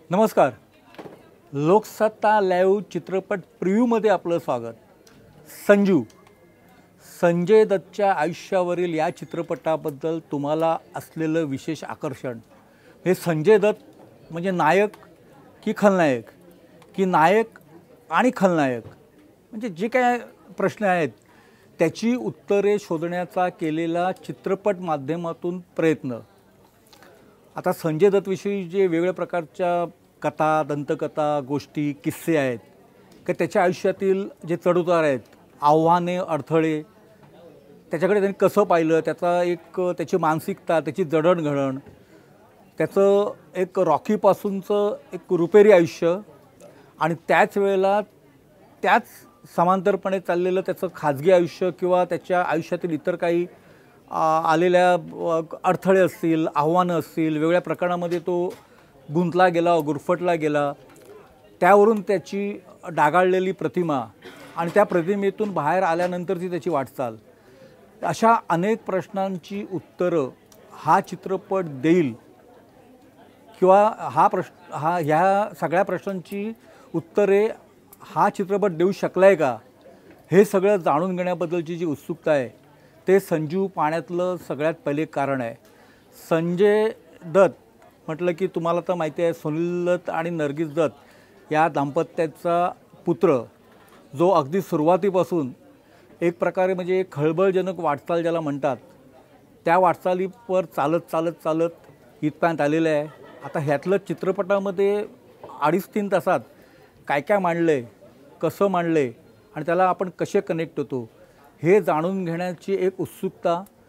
नमस्कार. लोकसत्ता लाईव्ह चित्रपट प्रिव्ह्यूमध्ये आपलं स्वागत. संजू, संजय दत्तच्या आयुष्यावरील या चित्रपटाबद्दल तुम्हाला असलेलं विशेष आकर्षण. हे संजय दत्त म्हणजे नायक की खलनायक, की नायक आणि खलनायक, म्हणजे जे काय प्रश्न आहेत त्याची उत्तरे शोधण्याचा केलेला चित्रपट माध्यमातून प्रयत्न. आता संजय दत्तविषयी जे वेगवेगळ्या प्रकारच्या कथा, दंतकथा, गोष्टी, किस्से आहेत की त्याच्या आयुष्यातील जे चढउतार आहेत, आव्हाने, अडथळे, त्याच्याकडे त्यांनी कसं पाहिलं, त्याची मानसिकता, त्याची जडणघडण, त्याचं एक रॉकीपासूनचं एक रुपेरी आयुष्य आणि त्याच वेळेला त्याच समांतरपणे चाललेलं त्याचं खाजगी आयुष्य किंवा त्याच्या आयुष्यातील इतर काही आलेल्या अडथळे असतील, आव्हानं असतील, वेगवेगळ्या प्रकरणामध्ये तो गुंतला गेला, गुरफटला गेला, त्यावरून त्याची डागाळलेली प्रतिमा आणि त्या प्रतिमेतून बाहेर आल्यानंतरची त्याची वाटचाल, अशा अनेक प्रश्नांची उत्तरं हा चित्रपट देईल किंवा ह्या सगळ्या प्रश्नांची उत्तरे हा चित्रपट देऊ शकलाय का, हे सगळं जाणून घेण्याबद्दलची जी उत्सुकता आहे ते संजू पाहण्यातलं सगळ्यात पहिले कारण आहे. संजय दत्त म्हटलं की तुम्हाला तर माहिती आहे, सुनील दत्त आणि नर्गिस दत्त या दाम्पत्याचा पुत्र, जो अगदी सुरुवातीपासून एक प्रकारे म्हणजे खळबळजनक वाटचाल ज्याला म्हणतात, त्या वाटचालीवर चालत चालत चालत इथपर्यंत आलेलं आहे. आता ह्यातलं चित्रपटामध्ये 2.5-3 तासात काय काय मांडलं आहे, कसं मांडलं आहे आणि त्याला आपण कसे कनेक्ट होतो हे जाणून घेण्याची एक उत्सुकता,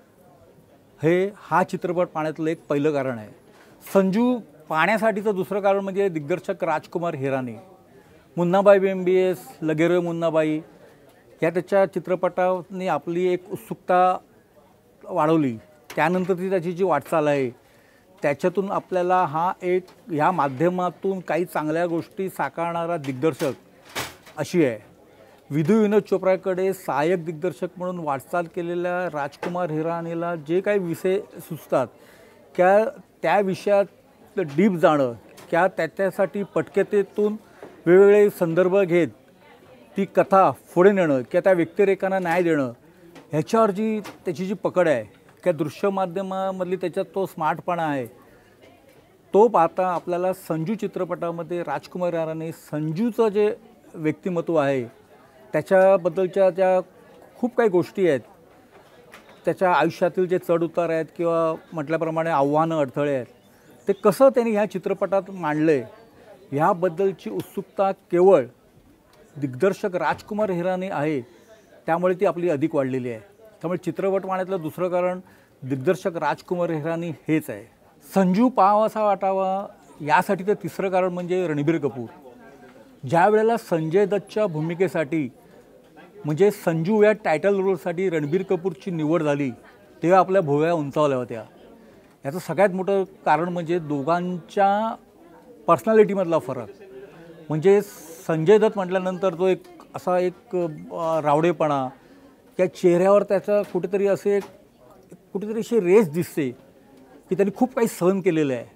हा चित्रपट पाहण्यातलं एक पहिलं कारण आहे. संजू पाहण्यासाठीचं दुसरं कारण म्हणजे दिग्दर्शक राजकुमार हिरानी. मुन्नाबाई MBBS, लगेरोय मुन्नाबाई या त्याच्या चित्रपटाने आपली एक उत्सुकता वाढवली. त्यानंतरची त्याची जी वाटचाल आहे त्याच्यातून आपल्याला ह्या माध्यमातून काही चांगल्या गोष्टी साकारणारा दिग्दर्शक अशी आहे. विधू विनोद चोप्राकडे सहाय्यक दिग्दर्शक म्हणून वाटचाल केलेल्या राजकुमार हिरानीला जे काही विषय सुचतात त्या विषयात डीप जाणं, त्याच्यासाठी पटकथेतून वेगवेगळे संदर्भ घेत ती कथा पुढे नेणं किंवा त्या व्यक्तिरेखांना न्याय देणं, ह्याच्यावर त्याची जी पकड आहे, त्या दृश्य माध्यमामधली त्याच्यात तो स्मार्टपणा आहे, तो पाहता आपल्याला संजू चित्रपटामध्ये राजकुमार हिरानी संजूचं जे व्यक्तिमत्व आहे त्याच्याबद्दलच्या ज्या खूप काही गोष्टी आहेत, त्याच्या आयुष्यातील जे चढउतार आहेत किंवा म्हटल्याप्रमाणे आव्हानं, अडथळे आहेत, ते कसं त्यांनी ह्या चित्रपटात मांडलं आहे ह्याबद्दलची उत्सुकता केवळ दिग्दर्शक राजकुमार हिरानी आहे, त्यामुळे ती आपली अधिक वाढलेली आहे. त्यामुळे चित्रपट पाहण्यातलं दुसरं कारण दिग्दर्शक राजकुमार हिरानी हेच आहे. संजू पाहावासा वाटावा यासाठी तर तिसरं कारण म्हणजे रणबीर कपूर. ज्या वेळेला संजय दत्तच्या भूमिकेसाठी म्हणजे संजू या टायटल रोलसाठी रणबीर कपूरची निवड झाली तेव्हा आपल्या भुवया उंचावल्या होत्या. याचं सगळ्यात मोठं कारण म्हणजे दोघांच्या पर्सनॅलिटीमधला फरक. म्हणजे संजय दत्त म्हटल्यानंतर तो एक रावडेपणा, त्या चेहऱ्यावर त्याचा कुठेतरी अशी रेस दिसते की त्यांनी खूप काही सहन केलेलं आहे.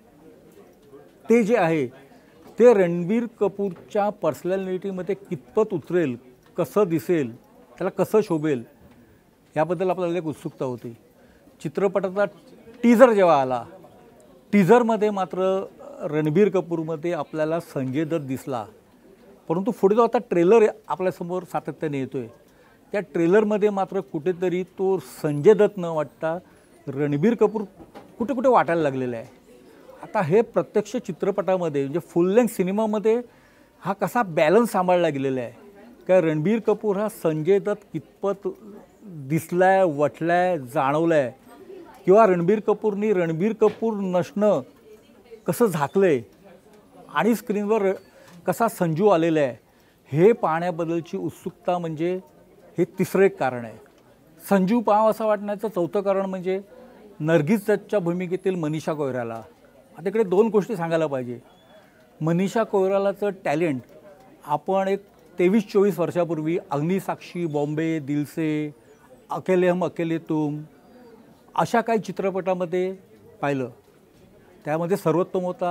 ते जे आहे ते रणबीर कपूरच्या पर्सनॅलिटीमध्ये कितपत उतरेल, कसं दिसेल, त्याला कसं शोभेल याबद्दल आपल्याला एक उत्सुकता होती. चित्रपटाचा टीझर जेव्हा आला, टीझरमध्ये मात्र रणबीर कपूरमध्ये आपल्याला संजय दत्त दिसला, परंतु पुढे जो आता ट्रेलर आपल्यासमोर सातत्याने येतो आहे त्या ट्रेलरमध्ये मात्र कुठेतरी तो संजय दत्त न वाटता रणबीर कपूर कुठे कुठे वाटायला लागलेला आहे. आता हे प्रत्यक्ष चित्रपटामध्ये म्हणजे फुल लेंथ सिनेमामध्ये हा कसा बॅलन्स सांभाळला गेलेला आहे का, रणबीर कपूर हा संजय दत्त कितपत दिसलाय, वटलाय, जाणवलाय, किंवा रणबीर कपूरनी रणबीर कपूर नसणं कसं झाकलंय आणि स्क्रीनवर कसा संजू आलेला आहे, हे पाहण्याबद्दलची उत्सुकता म्हणजे हे तिसरं एक कारण आहे. संजू पाहावासा वाटण्याचं चौथं कारण म्हणजे नर्गिस दत्तच्या भूमिकेतील मनीषा कोइराला. आता इकडे 2 गोष्टी सांगायला पाहिजे. मनीषा कोइरालाचं टॅलेंट आपण एक 23-24 वर्षापूर्वी अग्निसाक्षी, बॉम्बे, दिलसे, अकेले हम अकेले तुम अशा काही चित्रपटामध्ये पाहिलं. त्यामध्ये सर्वोत्तम होता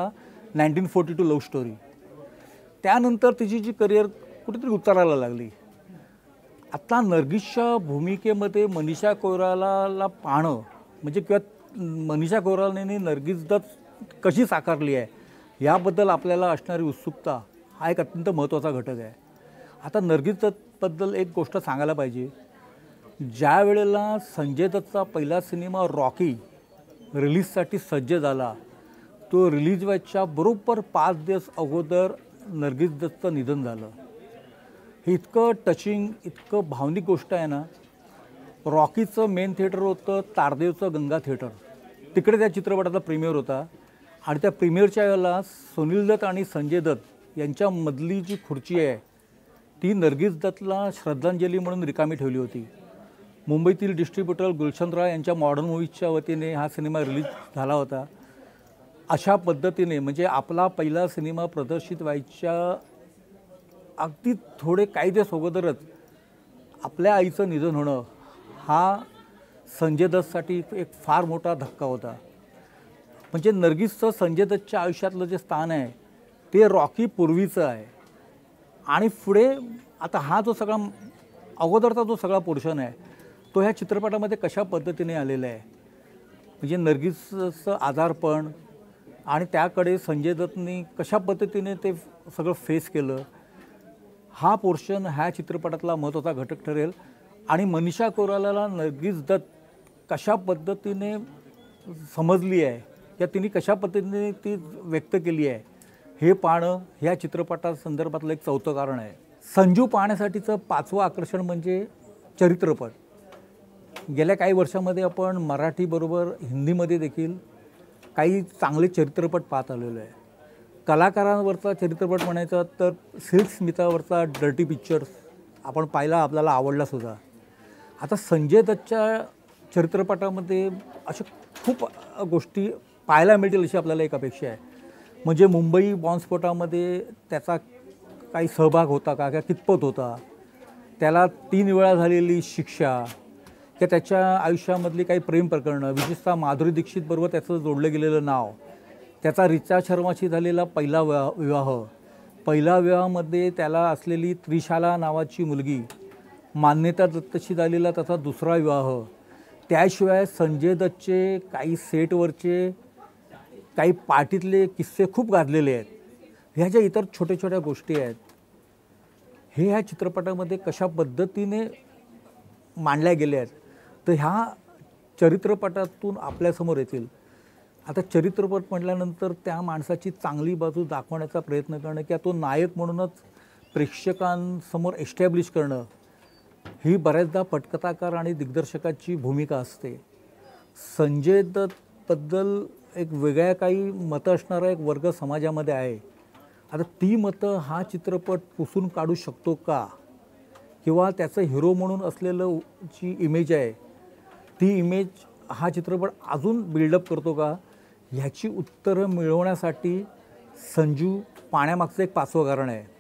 1942 लव्ह स्टोरी. त्यानंतर तिची जी करिअर कुठेतरी उतरायला लागली. आता नर्गिसच्या भूमिकेमध्ये मनीषा कोइरालाला पाहणं म्हणजे किंवा मनीषा कोइरालाने नर्गिस दत्त कशी साकारली आहे याबद्दल आपल्याला असणारी उत्सुकता हा एक अत्यंत महत्त्वाचा घटक आहे. आता नर्गिस दत्तबद्दल एक गोष्ट सांगायला पाहिजे. ज्या वेळेला संजय दत्तचा पहिला सिनेमा रॉकी रिलीजसाठी सज्ज झाला, तो रिलीज व्हायच्या बरोबर 5 दिवस अगोदर नर्गिस दत्तचं निधन झालं. हे इतकं टचिंग, इतकं भावनिक गोष्ट आहे ना. रॉकीचं मेन थिएटर होतं तारदेवचं गंगा थिएटर. तिकडे त्या चित्रपटाचा प्रीमियर होता आणि त्या प्रीमियरच्या वेळेला सुनील दत्त आणि संजय दत्त यांच्यामधली जी खुर्ची आहे ती नर्गिस दत्तला श्रद्धांजली म्हणून रिकामी ठेवली होती. मुंबईतील डिस्ट्रीब्युटर गुलशनराव यांच्या मॉडर्न मूव्हीजच्या वतीने हा सिनेमा रिलीज झाला होता. अशा पद्धतीने म्हणजे आपला पहिला सिनेमा प्रदर्शित व्हायच्या अगदी थोडे काही दिवस अगोदरच आपल्या आईचं निधन होणं हा संजय दत्तसाठी एक फार मोठा धक्का होता. म्हणजे नर्गिसचं संजय दत्तच्या आयुष्यातलं जे स्थान आहे ते रॉकी पूर्वीचं आहे आणि पुढे आता हा जो सगळा अगोदरचा जो सगळा पोर्शन आहे तो ह्या चित्रपटामध्ये कशा पद्धतीने आलेला आहे. म्हणजे नर्गिसचं आजारपण आणि त्याकडे संजय दत्तनी कशा पद्धतीने ते सगळं फेस केलं हा पोर्शन ह्या चित्रपटातला महत्त्वाचा घटक ठरेल. आणि मनीषा कोइरालाला नर्गिस दत्त कशा पद्धतीने समजली आहे या तिने कशा पद्धतीने ती व्यक्त केली आहे हे पाहणं ह्या चित्रपटासंदर्भातलं एक चौथं कारण आहे. संजू पाहण्यासाठीचं 5वं आकर्षण म्हणजे चरित्रपट. गेल्या काही वर्षामध्ये आपण मराठीबरोबर हिंदीमध्ये देखील काही चांगले चित्रपट पाहत आलेलो आहे. कलाकारांवरचा चित्रपट म्हणायचा तर सिल्क स्मितावरचा डर्टी पिक्चर्स आपण पाहिला, आपल्याला आवडलासुद्धा. आता संजय दत्तच्या चित्रपटामध्ये अशा खूप गोष्टी पाहायला मिळतील अशी आपल्याला एक अपेक्षा आहे. म्हणजे मुंबई बॉम्बस्फोटामध्ये त्याचा काही सहभाग होता का किंवा कितपत होता, त्याला 3 वेळा झालेली शिक्षा किंवा त्याच्या आयुष्यामधली काही प्रेम प्रकरणं, विशेषतः माधुरी दीक्षितबरोबर त्याचं जोडलं गेलेलं नाव, त्याचा रिचा शर्माशी झालेला पहिला विवाह, पहिल्या विवाहामध्ये त्याला असलेली त्रिशाला नावाची मुलगी, मान्यता दत्तशी झालेला त्याचा दुसरा विवाह, त्याशिवाय संजय दत्तचे काही सेटवरचे काही पार्टीतले किस्से खूप गाजलेले आहेत. ह्या ज्या इतर छोट्या छोट्या गोष्टी आहेत हे ह्या चित्रपटामध्ये कशा पद्धतीने मांडल्या गेल्या आहेत तर ह्या चरित्रपटातून आपल्यासमोर येतील. आता चरित्रपट म्हटल्यानंतर त्या माणसाची चांगली बाजू दाखवण्याचा प्रयत्न करणं किंवा तो नायक म्हणूनच प्रेक्षकांसमोर एस्टॅब्लिश करणं ही बऱ्याचदा पटकथाकार आणि दिग्दर्शकाची भूमिका असते. संजय दत्तबद्दल एक वेगळ्या काही मतं असणारा एक वर्ग समाजामध्ये आहे. आता ती मतं हा चित्रपट पुसून काढू शकतो का किंवा त्याचं हिरो म्हणून असलेलं जी इमेज आहे ती इमेज हा चित्रपट अजून बिल्डअप करतो का ह्याची उत्तरं मिळवण्यासाठी संजू पाहण्यामागचं एक 5वं कारण आहे.